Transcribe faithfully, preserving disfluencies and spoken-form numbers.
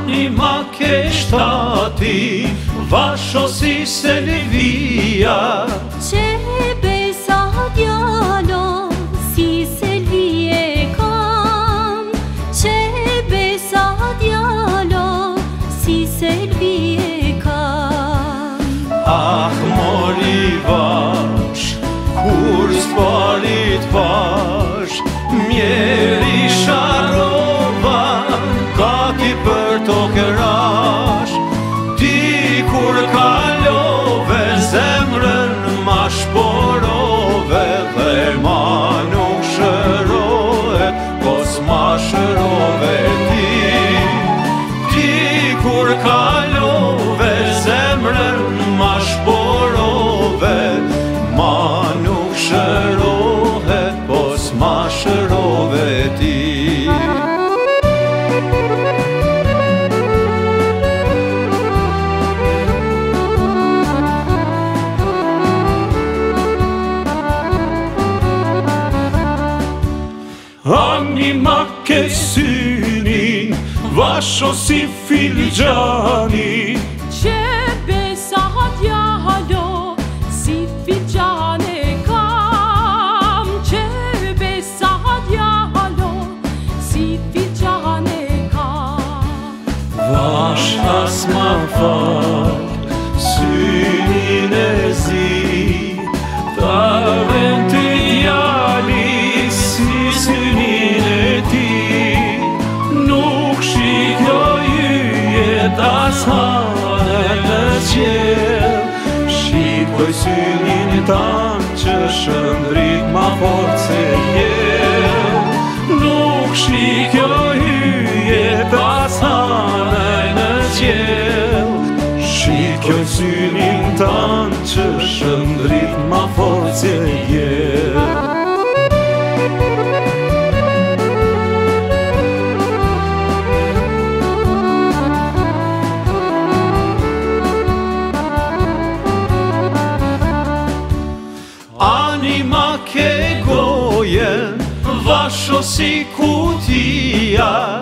Anima che stati, vascio si selvia. Ce besa dialo, si selvie cam. Ce besa dialo, si selvie cam. Ah, mori vash, kur spalit vash, mjeri sharova, gati për tokë rash. Ti kur kalove, zemrën ma shporove, dhe ma nuk shërohet, pos ma shërove ti. Ti kur kalove, zemrën ma shporove, ma nuk shërohet, pos ma shërove ti. Anima che synin, vasho si filgjani. Ce besa dialo, si filgjane kam. Ce besa dialo, si filgjane kam. Vash as ma fal, synin e zi, ta venti jali si synin e ti. Nuk shikoj yjet as hane në qjell, shikoj synin tan që shëndrit ma fort se jell. Nuk shikoj yjet as hane në qjell, shikoj synin tan që shëndrit ma fort se jell. Anima che gojen, vasho si kutia.